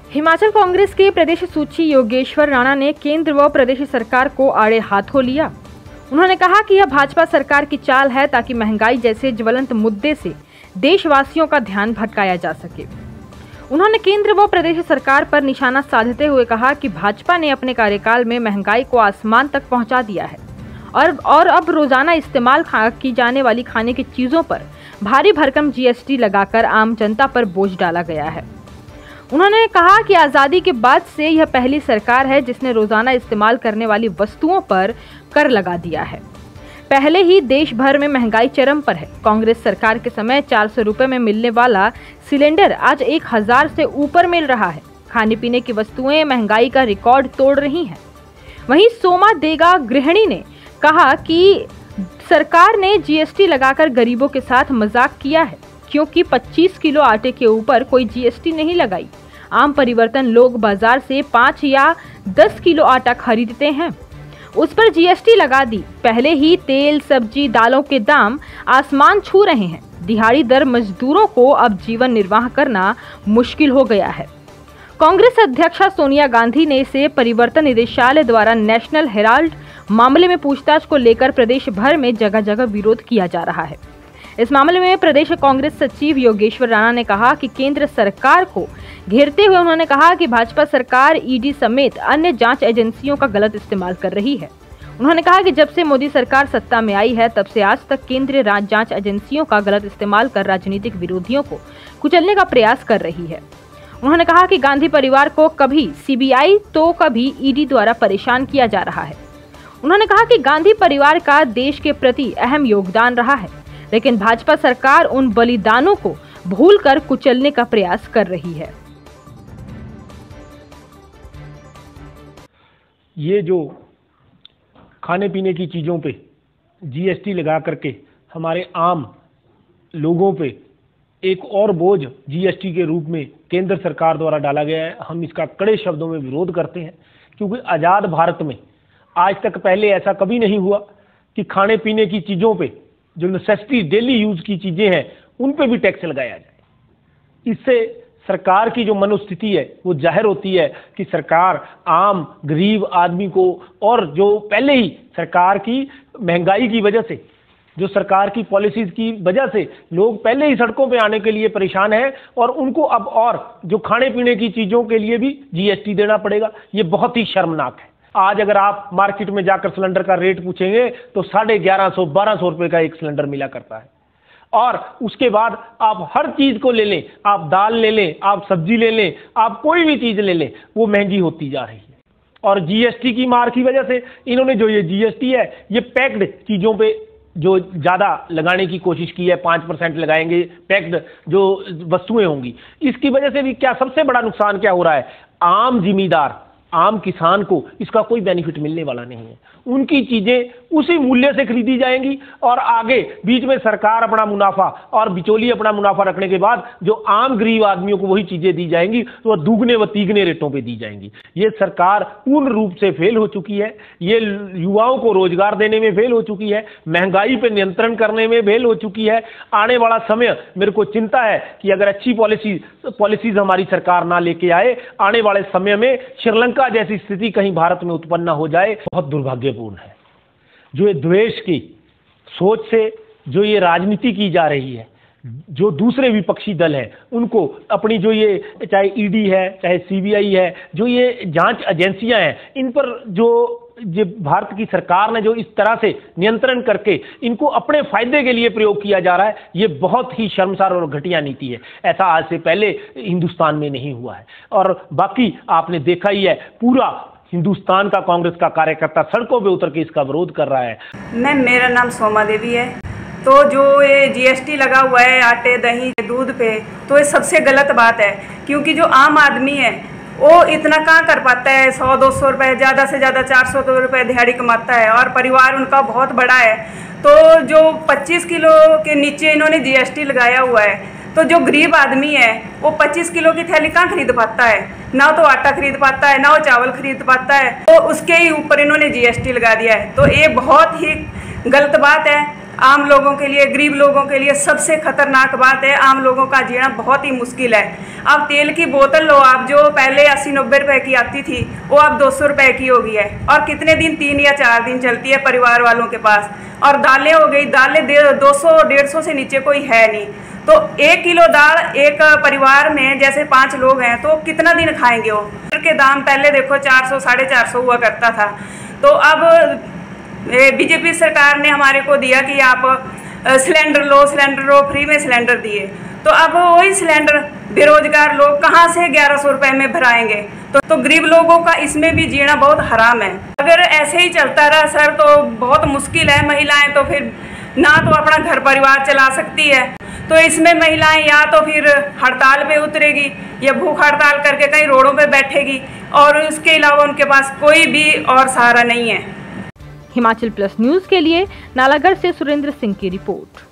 हिमाचल कांग्रेस के प्रदेश सूची योगेश्वर राणा ने केंद्र व प्रदेश सरकार को आड़े हाथों लिया। उन्होंने कहा कि यह भाजपा सरकार की चाल है ताकि महंगाई जैसे ज्वलंत मुद्दे से देशवासियों का ध्यान भटकाया जा सके। उन्होंने केंद्र व प्रदेश सरकार पर निशाना साधते हुए कहा कि भाजपा ने अपने कार्यकाल में महंगाई को आसमान तक पहुंचा दिया है और अब रोजाना इस्तेमाल की जाने वाली खाने की चीजों पर भारी भरकम जीएसटी लगाकर आम जनता पर बोझ डाला गया है। उन्होंने कहा कि आज़ादी के बाद से यह पहली सरकार है जिसने रोजाना इस्तेमाल करने वाली वस्तुओं पर कर लगा दिया है। पहले ही देश भर में महंगाई चरम पर है। कांग्रेस सरकार के समय 400 रुपए में मिलने वाला सिलेंडर आज 1000 से ऊपर मिल रहा है। खाने पीने की वस्तुएं महंगाई का रिकॉर्ड तोड़ रही हैं। वहीं सोमा देगा गृहिणी ने कहा कि सरकार ने जीएसटी लगाकर गरीबों के साथ मजाक किया है, क्योंकि 25 किलो आटे के ऊपर कोई जीएसटी नहीं लगाई। आम परिवर्तन लोग बाजार से 5 या 10 किलो आटा खरीदते हैं, उस पर जीएसटी लगा दी। पहले ही तेल, सब्जी, दालों के दाम आसमान छू रहे हैं। दिहाड़ी दर मजदूरों को अब जीवन निर्वाह करना मुश्किल हो गया है। कांग्रेस अध्यक्षा सोनिया गांधी ने इसे परिवर्तन निदेशालय द्वारा नेशनल हेराल्ड मामले में पूछताछ को लेकर प्रदेश भर में जगह जगह विरोध किया जा रहा है। इस मामले में प्रदेश कांग्रेस सचिव योगेश्वर राणा ने कहा कि केंद्र सरकार को घेरते हुए उन्होंने कहा कि भाजपा सरकार ईडी समेत अन्य जांच एजेंसियों का गलत इस्तेमाल कर रही है। उन्होंने कहा कि जब से मोदी सरकार सत्ता में आई है तब से आज तक केंद्रीय जांच एजेंसियों का गलत इस्तेमाल कर राजनीतिक विरोधियों को कुचलने का प्रयास कर रही है। उन्होंने कहा कि गांधी परिवार को कभी सीबीआई तो कभी ईडी द्वारा परेशान किया जा रहा है। उन्होंने कहा कि गांधी परिवार का देश के प्रति अहम योगदान रहा है, लेकिन भाजपा सरकार उन बलिदानों को भूलकर कुचलने का प्रयास कर रही है। ये जो खाने पीने की चीज़ों पे जीएसटी लगा करके हमारे आम लोगों पे एक और बोझ जीएसटी के रूप में केंद्र सरकार द्वारा डाला गया है, हम इसका कड़े शब्दों में विरोध करते हैं। क्योंकि आज़ाद भारत में आज तक पहले ऐसा कभी नहीं हुआ कि खाने पीने की चीज़ों पे जो नेसेसिटी डेली यूज की चीज़ें हैं उन पे भी टैक्स लगाया जाए। इससे सरकार की जो मनोस्थिति है वो जाहिर होती है कि सरकार आम गरीब आदमी को, और जो पहले ही सरकार की महंगाई की वजह से, जो सरकार की पॉलिसीज की वजह से लोग पहले ही सड़कों पे आने के लिए परेशान हैं, और उनको अब और जो खाने पीने की चीज़ों के लिए भी जीएसटी देना पड़ेगा। ये बहुत ही शर्मनाक है। आज अगर आप मार्केट में जाकर सिलेंडर का रेट पूछेंगे तो 1150-1200 रुपए का एक सिलेंडर मिला करता है। और उसके बाद आप हर चीज को ले लें, आप दाल ले लें, आप सब्जी ले लें, आप कोई भी चीज ले लें, वो महंगी होती जा रही है। और जीएसटी की मार की वजह से इन्होंने जो ये जीएसटी है ये पैक्ड चीजों पे जो ज्यादा लगाने की कोशिश की है, 5% लगाएंगे पैक्ड जो वस्तुएं होंगी। इसकी वजह से भी क्या सबसे बड़ा नुकसान क्या हो रहा है, आम जिमीदार, आम किसान को इसका कोई बेनिफिट मिलने वाला नहीं है। उनकी चीजें उसी मूल्य से खरीदी जाएंगी और आगे बीच में सरकार अपना मुनाफा और बिचौली अपना मुनाफा रखने के बाद जो आम गरीब आदमियों को वही चीजें दी जाएंगी तो वह दुगने व तीगने रेटों पे दी जाएंगी। ये सरकार पूर्ण रूप से फेल हो चुकी है। ये युवाओं को रोजगार देने में फेल हो चुकी है, महंगाई पर नियंत्रण करने में फेल हो चुकी है। आने वाला समय मेरे को चिंता है कि अगर अच्छी पॉलिसीज हमारी सरकार ना लेके आए, आने वाले समय में श्रीलंका जैसी स्थिति कहीं भारत में उत्पन्न हो जाए, बहुत दुर्भाग्यपूर्ण है। जो ये द्वेष की सोच से जो ये राजनीति की जा रही है, जो दूसरे विपक्षी दल हैं उनको अपनी जो ये चाहे ईडी है चाहे सीबीआई है, जो ये जांच एजेंसियां हैं, इन पर जो भारत की सरकार ने जो इस तरह से नियंत्रण करके इनको अपने फायदे के लिए प्रयोग किया जा रहा है, ये बहुत ही शर्मसार और घटिया नीति है। ऐसा आज से पहले हिंदुस्तान में नहीं हुआ है। और बाकी आपने देखा ही है, पूरा हिंदुस्तान का कांग्रेस का कार्यकर्ता सड़कों पे उतर के इसका विरोध कर रहा है। मेरा नाम सोमा देवी है। तो जो ये जीएसटी लगा हुआ है आटे, दही, दूध पे, तो ये सबसे गलत बात है। क्योंकि जो आम आदमी है वो इतना कहाँ कर पाता है, 100-200 रुपये, ज़्यादा से ज़्यादा 400 रुपये दिहाड़ी कमाता है, और परिवार उनका बहुत बड़ा है। तो जो 25 किलो के नीचे इन्होंने जीएसटी लगाया हुआ है, तो जो गरीब आदमी है वो 25 किलो की थैली कहाँ खरीद पाता है, ना तो आटा खरीद पाता है, ना वो चावल खरीद पाता है। तो उसके ही ऊपर इन्होंने जीएसटी लगा दिया है। तो ये बहुत ही गलत बात है। आम लोगों के लिए, गरीब लोगों के लिए सबसे खतरनाक बात है। आम लोगों का जीना बहुत ही मुश्किल है। अब तेल की बोतल लो आप, जो पहले 80-90 रुपए की आती थी वो अब 200 रुपए की हो गई है, और कितने दिन, 3 या 4 दिन चलती है परिवार वालों के पास। और दालें हो गई, दालें 200-150 से नीचे कोई है नहीं। तो 1 किलो दाल एक परिवार में जैसे 5 लोग हैं तो कितना दिन खाएंगे वो। के दाम पहले देखो 400-450 हुआ करता था, तो अब बीजेपी सरकार ने हमारे को दिया कि आप सिलेंडर लो, फ्री में सिलेंडर दिए। तो अब वही सिलेंडर बेरोजगार लोग कहाँ से 1100 रुपए में भराएंगे। तो गरीब लोगों का इसमें भी जीना बहुत हराम है। अगर ऐसे ही चलता रहा सर तो बहुत मुश्किल है। महिलाएं तो फिर ना तो अपना घर परिवार चला सकती है, तो इसमें महिलाएं या तो फिर हड़ताल पे उतरेगी या भूख हड़ताल करके कहीं रोडों पे बैठेगी, और उसके अलावा उनके पास कोई भी और सहारा नहीं है। हिमाचल प्लस न्यूज के लिए नालागढ़ से सुरेंद्र सिंह की रिपोर्ट।